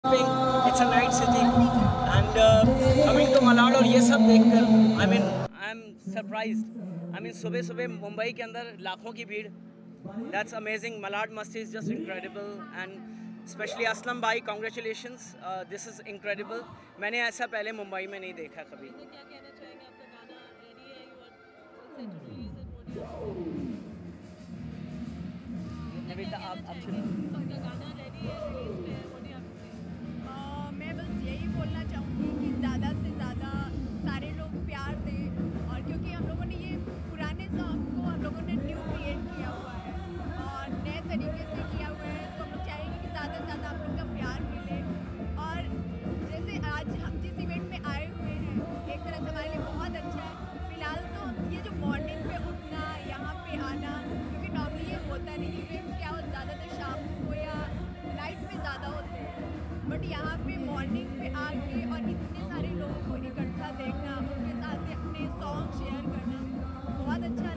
It's a night city and coming to Malad और ये सब देखकर I'm surprised. सुबह सुबह मुंबई के अंदर लाखों की भीड़. That's amazing. Malad Masti is just incredible and especially Aslam bhai, congratulations. This is incredible. मैंने ऐसा पहले मुंबई में नहीं देखा कभी. क्या कहना चाहेंगे, आपका गाना रेडी है, you are set to release it, Nivedita आप आपका गाना रेडी है, रिलीज पे है, what do you have to say? मैं बस यही बोलना चाहूँगी कि ज़्यादा से ज़्यादा सारे लोग प्यार दें, और क्योंकि हम लोगों ने ये पुराने सॉन्ग को हम लोगों ने न्यू क्रिएट किया हुआ है और नए तरीके से किया हुआ है, तो हम लोग चाहेंगे कि ज़्यादा से ज़्यादा आप लोग का प्यार मिले। और जैसे आज हम जिस इवेंट में आए हुए हैं, एक तरह से हमारे लिए बहुत अच्छा है। फिलहाल तो ये जो मॉर्निंग पे उठना, यहाँ पे आना, क्योंकि नॉर्मली ये होता नहीं, इवेंट क्या हो ज़्यादातर शाम को या नाइट में ज़्यादा होते हैं, बट यहाँ पे मॉर्निंग पे आके और इतने सारे लोगों को इकट्ठा देखना, उनके साथ अपने सॉन्ग शेयर करना बहुत अच्छा